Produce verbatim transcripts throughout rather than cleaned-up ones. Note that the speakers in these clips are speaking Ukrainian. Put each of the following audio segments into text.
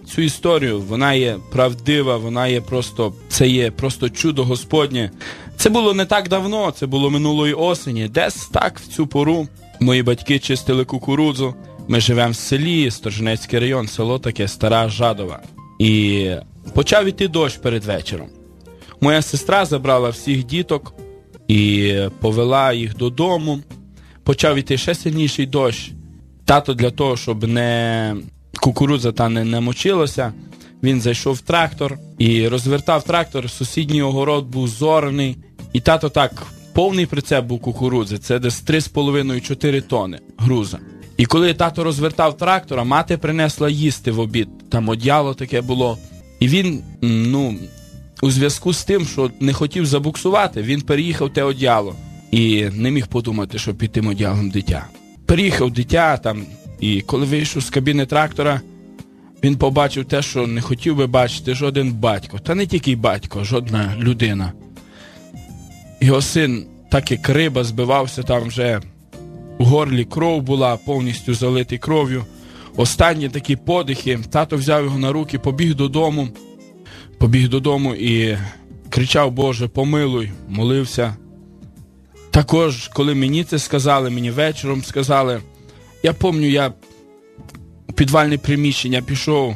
цю історію, вона є правдива, вона є просто, це є просто чудо Господнє. Це було не так давно, це було минулої осені. Десь так в цю пору мої батьки чистили кукурудзу. Ми живемо в селі, Сторженецький район, село таке, Стара Жадова. І почав іти дощ перед вечором. Моя сестра забрала всіх діток і повела їх додому. Почав іти ще сильніший дощ. Тато для того, щоб не кукурудза та не намочилася, він зайшов в трактор і розвертав трактор. Сусідній огород був зораний. І тато так, повний прицеп був кукурудзи. Це десь три з половиною - чотири тони груза. І коли тато розвертав трактора, мати принесла їсти в обід. Там одіяло таке було. І він, ну, у зв'язку з тим, що не хотів забуксувати, він переїхав те одіяло. І не міг подумати, що під тим одіялом дитя. Переїхав дитя там, і коли вийшов з кабіни трактора, він побачив те, що не хотів би бачити жоден батько. Та не тільки батько, жодна людина. Його син, так як риба, збивався там вже. У горлі кров була, повністю залитий кров'ю. Останні такі подихи. Тато взяв його на руки, побіг додому. Побіг додому і кричав: Боже, помилуй, молився. Також, коли мені це сказали, мені вечором сказали, я пам'ятаю, я у підвальне приміщення пішов.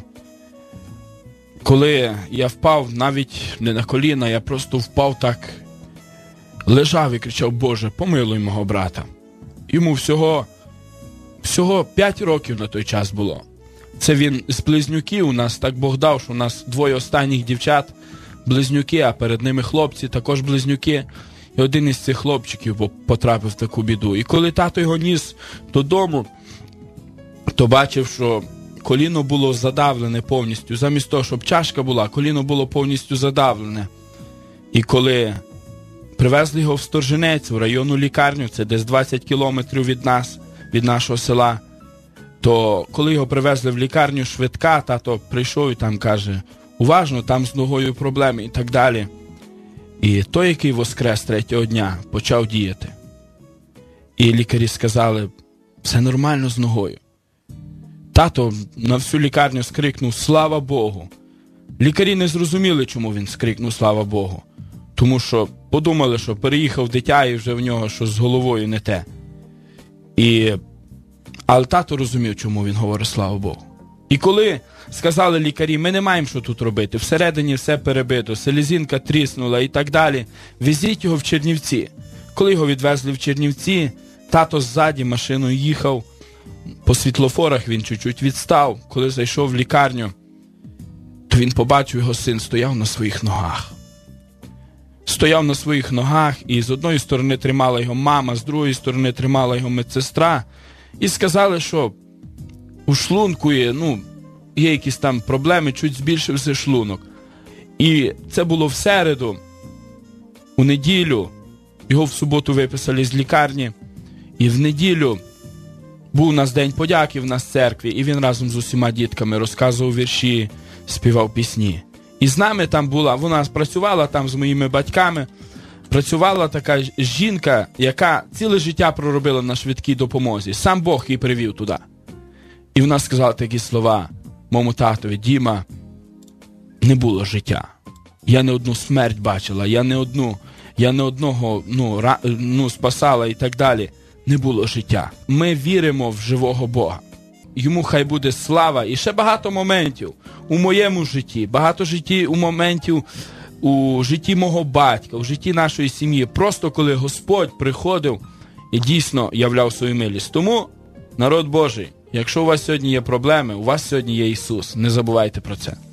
Коли я впав, навіть не на коліна, я просто впав так, лежав і кричав: Боже, помилуй мого брата. Йому всього, всього п'ять років на той час було. Це він з близнюків, у нас так Бог дав, що у нас двоє останніх дівчат, близнюки, а перед ними хлопці, також близнюки. І один із цих хлопчиків потрапив в таку біду. І коли тато його ніс додому, то бачив, що коліно було задавлене повністю. Замість того, щоб чашка була, коліно було повністю задавлене. І коли привезли його в Сторженець, в районну лікарню, це десь двадцять кілометрів від нас, від нашого села, то коли його привезли в лікарню, швидка, тато прийшов і там каже: уважно, там з ногою проблеми і так далі. І той, який воскрес третього дня, почав діяти. І лікарі сказали: все нормально з ногою. Тато на всю лікарню скрикнув: слава Богу. Лікарі не зрозуміли, чому він скрикнув слава Богу. Тому що подумали, що переїхав дитя і вже в нього щось з головою не те. І... Але тато розумів, чому він говорить слава Богу. І коли сказали лікарі: ми не маємо що тут робити, всередині все перебито, селезінка тріснула і так далі, везіть його в Чернівці. Коли його відвезли в Чернівці, тато ззаді машиною їхав, по світлофорах він чуть-чуть відстав. Коли зайшов в лікарню, то він побачив, його син стояв на своїх ногах. Стояв на своїх ногах, і з одної сторони тримала його мама, з другої сторони тримала його медсестра. І сказали, що у шлунку є, ну, є якісь там проблеми, чуть збільшився шлунок. І це було в середу, у неділю, його в суботу виписали з лікарні, і в неділю був у нас День подяки в нас в церкві, і він разом з усіма дітками розказував вірші, співав пісні. І з нами там була, вона працювала там з моїми батьками, працювала така жінка, яка ціле життя проробила на швидкій допомозі. Сам Бог її привів туди. І вона сказала такі слова моєму татові: Діма, не було життя. Я не одну смерть бачила, я не одну, я не одного ну, ра, ну, спасала і так далі. Не було життя. Ми віримо в живого Бога. Йому хай буде слава. І ще багато моментів у моєму житті, багато житті, у моментів у житті мого батька, у житті нашої сім'ї. Просто коли Господь приходив і дійсно являв свою милість. Тому, народ Божий, якщо у вас сьогодні є проблеми, у вас сьогодні є Ісус. Не забувайте про це.